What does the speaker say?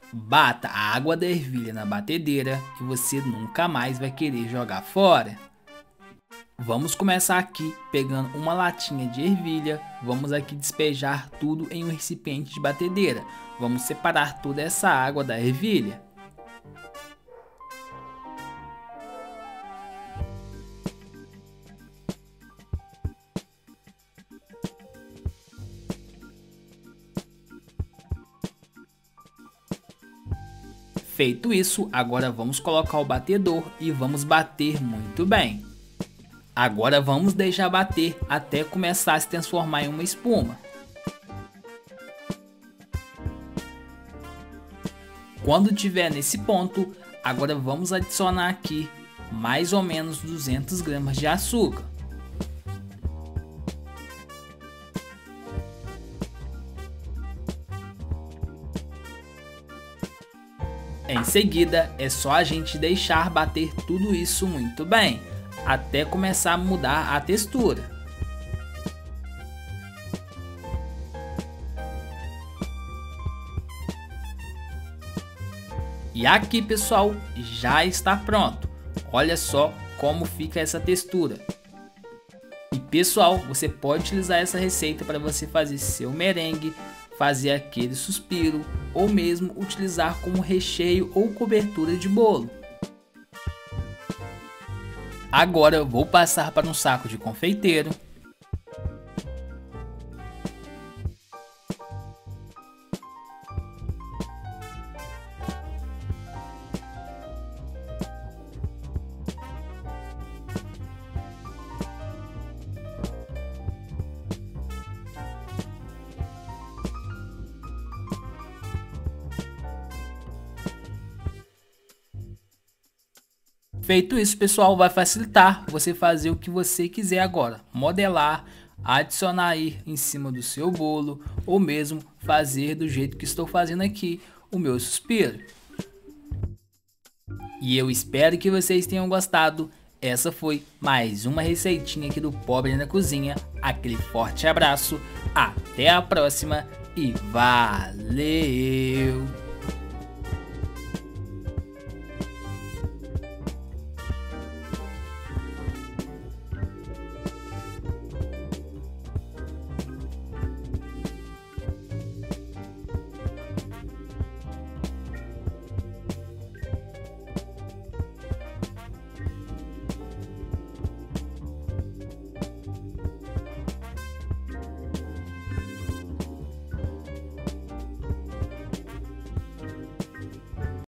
Bata a água da ervilha na batedeira e você nunca mais vai querer jogar fora. Vamos começar aqui pegando uma latinha de ervilha, vamos aqui despejar tudo em um recipiente de batedeira. Vamos separar toda essa água da ervilha. Feito isso, agora vamos colocar o batedor e vamos bater muito bem. Agora vamos deixar bater até começar a se transformar em uma espuma. Quando tiver nesse ponto, agora vamos adicionar aqui mais ou menos 200 gramas de açúcar. Em seguida, é só a gente deixar bater tudo isso muito bem, até começar a mudar a textura. E aqui, pessoal, já está pronto. Olha só como fica essa textura. E pessoal, você pode utilizar essa receita para você fazer seu merengue, fazer aquele suspiro ou mesmo utilizar como recheio ou cobertura de bolo. Agora eu vou passar para um saco de confeiteiro. Feito isso, pessoal, vai facilitar você fazer o que você quiser agora. Modelar, adicionar aí em cima do seu bolo ou mesmo fazer do jeito que estou fazendo aqui o meu suspiro. E eu espero que vocês tenham gostado. Essa foi mais uma receitinha aqui do Pobre na Cozinha. Aquele forte abraço, até a próxima e valeu!